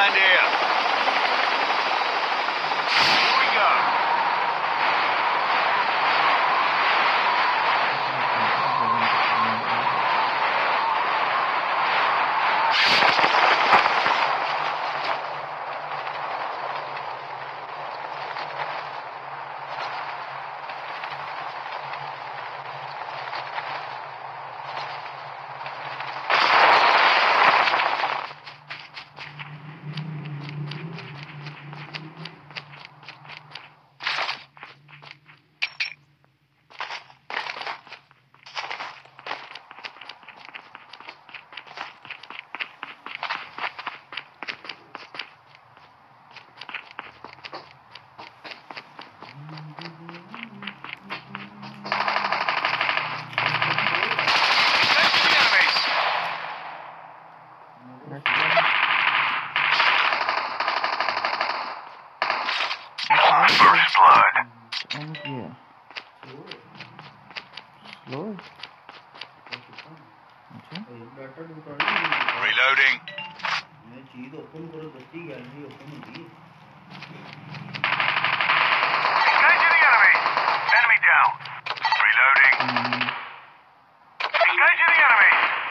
land here. Here we go. First blood. Yeah. Slow. Reloading. Engaging the enemy. Enemy down. Reloading. Engaging the enemy.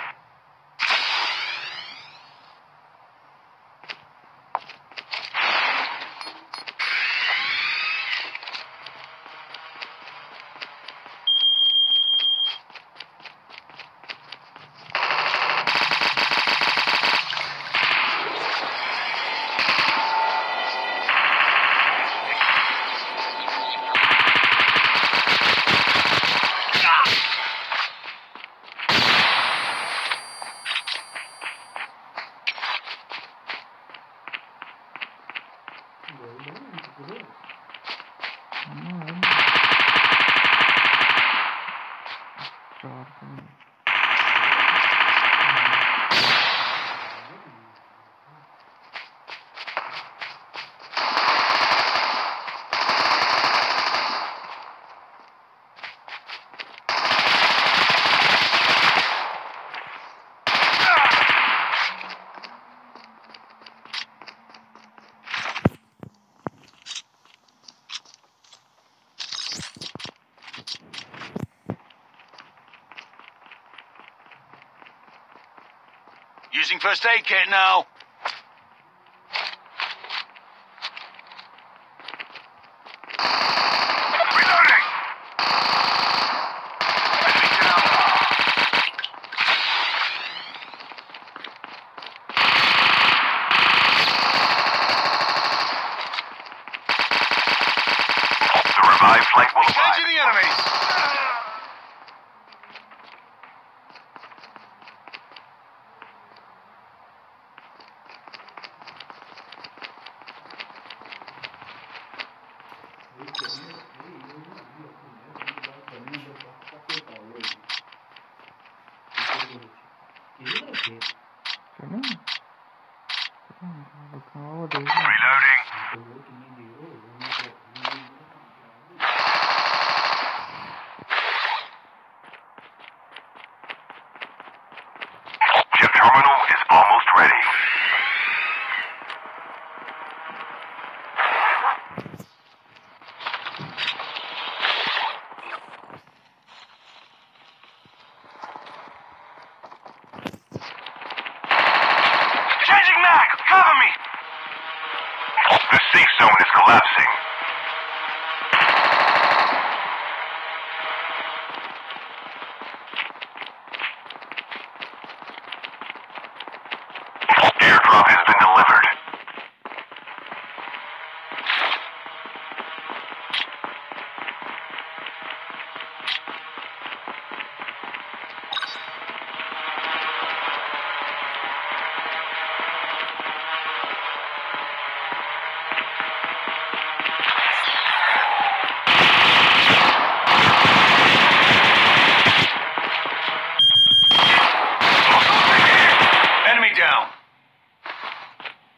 Using first aid kit now. Reloading. Enemy down. The revived flight will arrive. Engaging the enemies. Reloading. Chip terminal is almost ready. Changing mag! Cover me! The safe zone is collapsing. Airdrop has been delivered. Enemy down.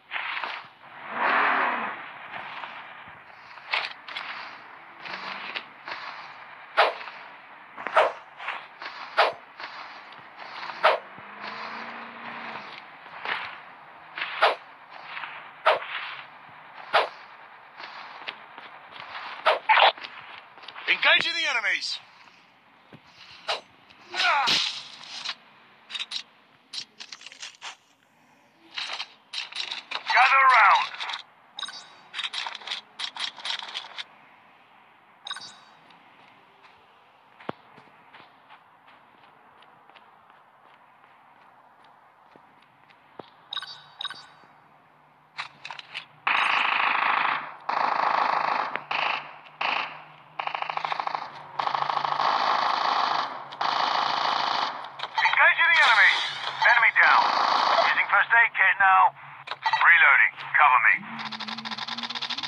Engaging the enemies. Gather around. Enemy down. Using first aid kit now. Reloading. Cover me.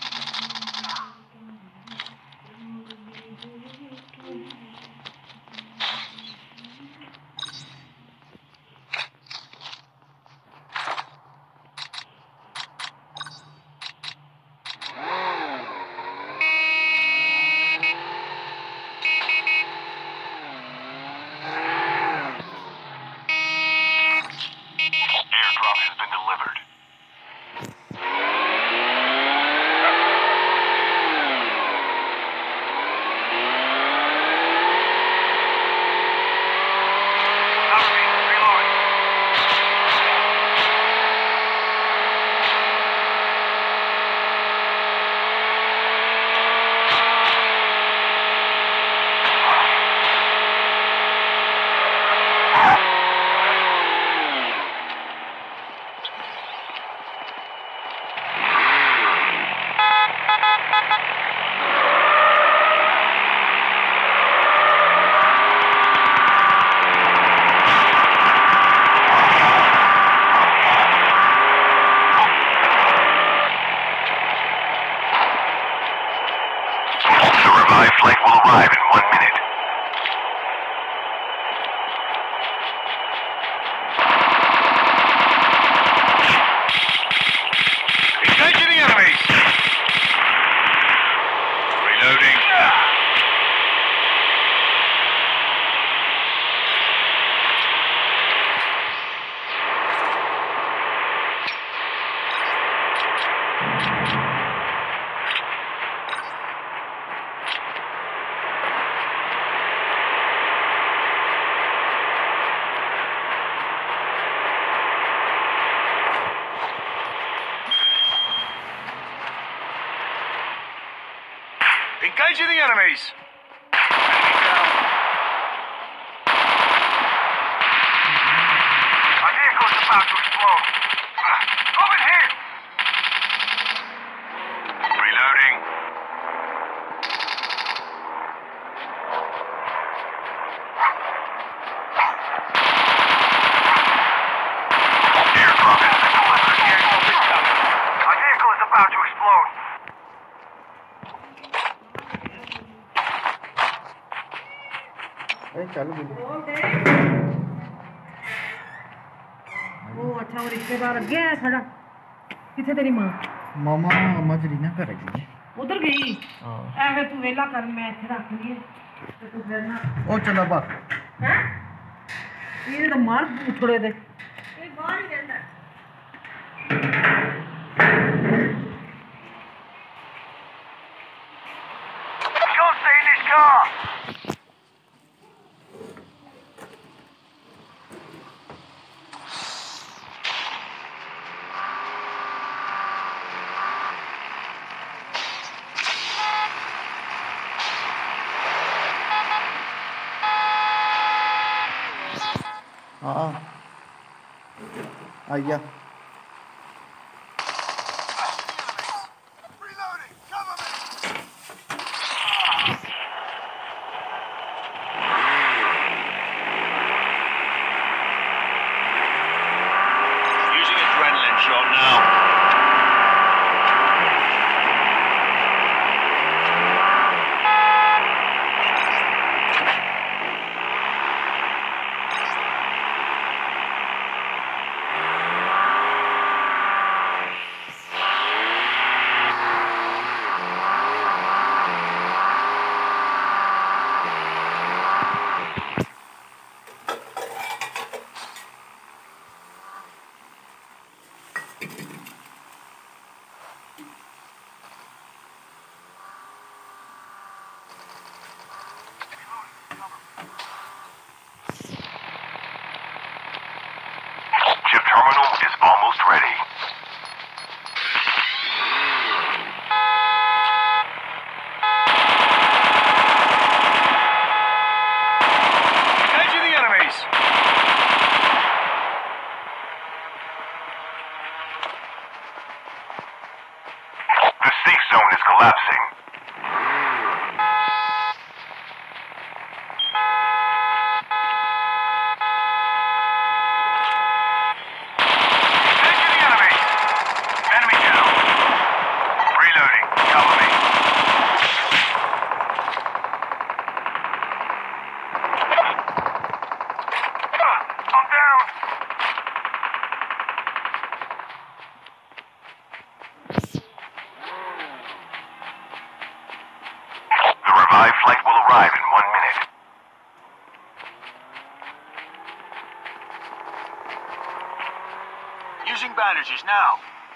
Airdrop has been delivered. Cover me. Reloading. The revived flight will arrive in 1 minute. Engaging the enemies. Reloading. Engaging the enemies. My vehicle's about to explode. Over here. Reloading. Airdrop has been delivered. My vehicle is about to explode. चालू बोलो वो अच्छा वो रिश्तेदार गया है खड़ा किथे तेरी मां मामा मजरी ना करेगी उधर गई हां ਐਵੇਂ ਤੂੰ ਵੇਲਾ ਕਰ ਮੈਂ ਇੱਥੇ ਰੱਖ ਲਈ ਤੇ ਤੂੰ ਫਿਰ ਨਾ ओ चलो बा ਹੈ ਇਹ ਤਾਂ ਮਾਰ ਥੋੜੇ ਦੇ ਇਹ ਬਾਹਰ ਹੀ ਰਹਿੰਦਾ Can't stay in this car. हां आइया Reloading. Cover me. Using adrenaline shot now. zone is collapsing. Engaging the enemy! Enemy down. Reloading. Cover me. I'm down. The revived flight will arrive in 1 minute. Using bandages now.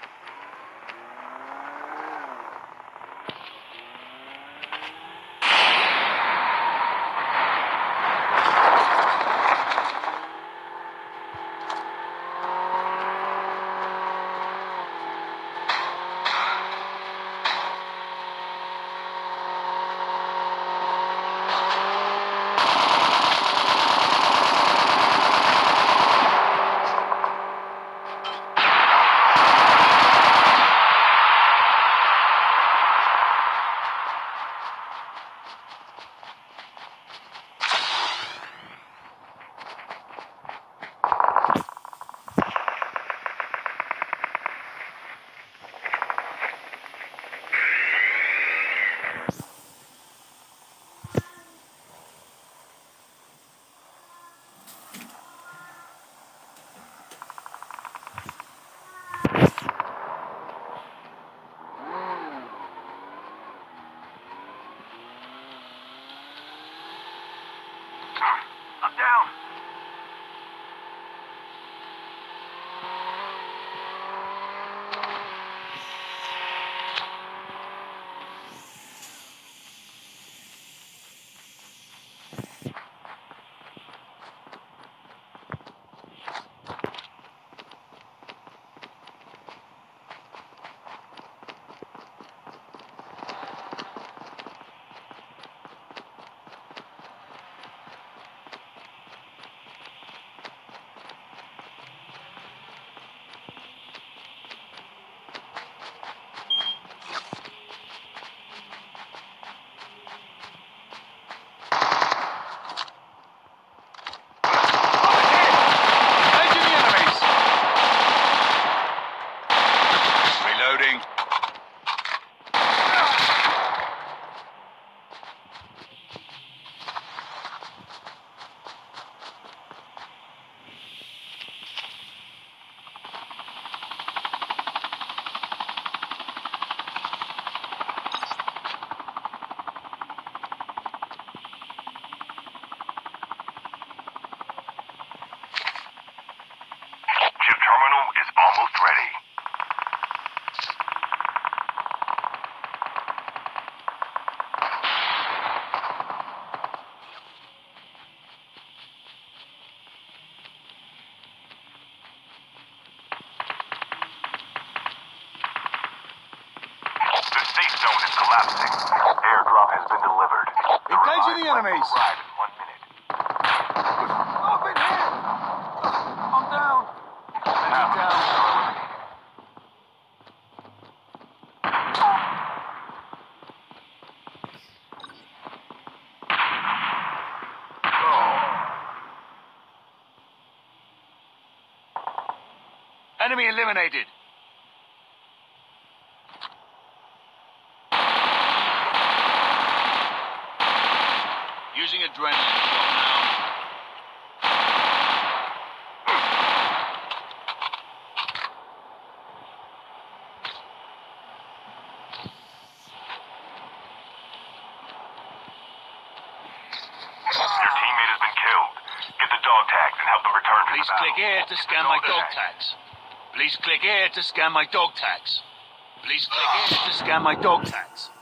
I'm down. Reloading. Chip terminal is almost ready. The safe zone is collapsing. Airdrop has been delivered. Engaging the enemies. Arrive in 1 minute. Up in here! I'm down. Now, Down. enemy eliminated. Using adrenaline now. Your teammate has been killed. Get the dog tags and help them return to Please the battle. click here to scan my dog tags. Please click here to scan my dog tags. Please click here to scan my dog tags.